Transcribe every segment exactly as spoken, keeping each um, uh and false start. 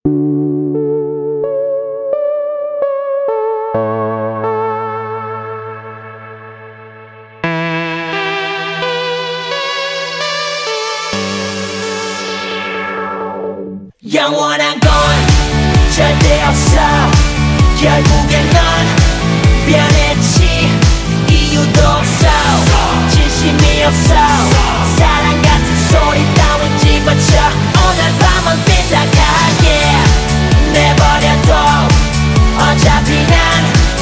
영원한 건 절대 없어. 결국엔 넌 변했지. 이유도 없어. 진심이 없어. 사랑 같은 소리 따윈 집어쳐. 오늘 밤은 삐딱하게 내버려둬. 어차피 난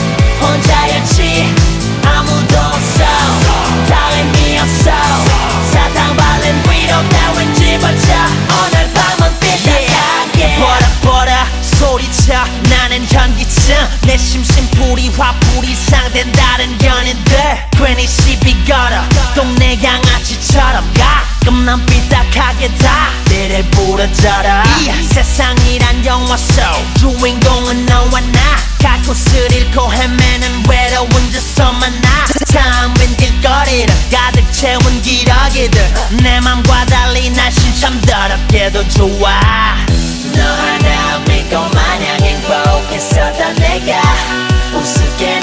혼자였지. 아무도 없어. 다 의미 없어. 사탕 발린 위로 따윈 집어쳐. 오늘 밤은 삐딱하게 버려 버려 소리쳐. 나는 현기증. 내 심심풀이 화풀이 상된 다른 연인들. 괜히 시비 걸어 동네 양아치처럼. 가끔 난 삐딱하게 다 때를 부러져라. 이 세상이란 영화 속 주인공은 너와 나. 갈 곳을 잃고 헤매는 외로운 저서만 나. 탐빈 길거리를 가득 채운 기러기들. 내 맘과 달리 날씬 참 더럽게도 좋아. 너 하나 믿고 마냥 행복했었던 내가 우습게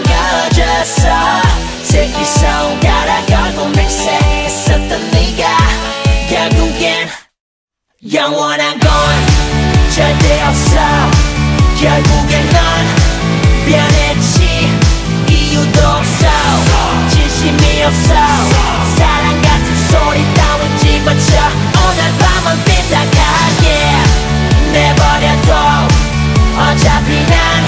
남겨졌어. 새끼 손가락 걸고 맹세했었던 네가 결국엔 영원한 건 절대 없어. 결국엔 넌 변했지. 이유도 없어. 진심이 없어. 사랑 같은 소리 따윈 집어쳐. 오늘 밤은 삐딱하게 내버려둬. 어차피 난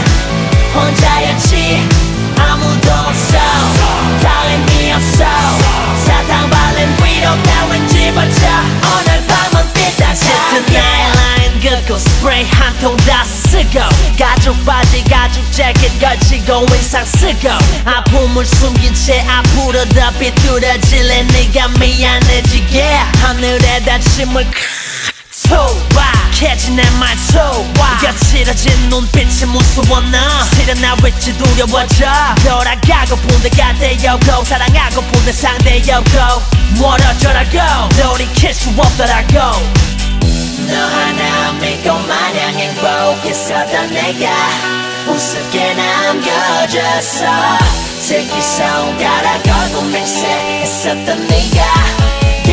혼자였지. 아무도 없어. 다 의미 없어. 사탕 발린 위로 따윈 집어쳐. 오늘 밤은 삐딱하게 나의 라인 긋고 스프레이 한 통 다 쓰고. 가죽 바지 가죽 재킷 걸치고 인상 쓰고. 아픔을 숨긴 채 앞으로 더 비뚤어질래. 네가 미안해지게 하늘에다 침을 소박해진 내 말소와 거칠어진 눈빛이 무서워. 너 실은 나 왠지 두려워져. 돌아가고 본데가 되었고 사랑하고 본데 상대였고 멀어져라고 돌이킬 수 없더라고. 너 하나 믿고 마냥 행복했었던 내가 우습게 남겨졌어. 새끼 손가락 걸고 맹세했었던 네가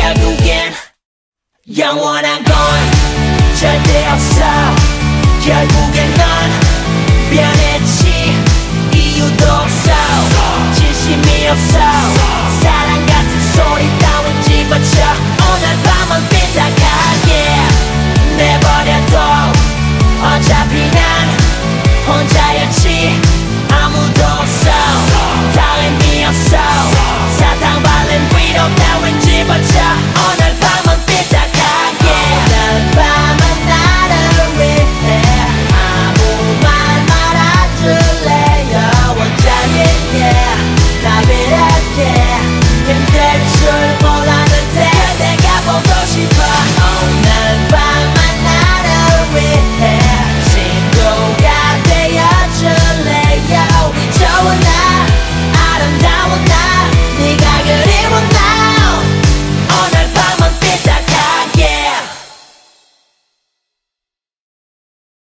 결국엔 영원한 건 절대 없어. 결국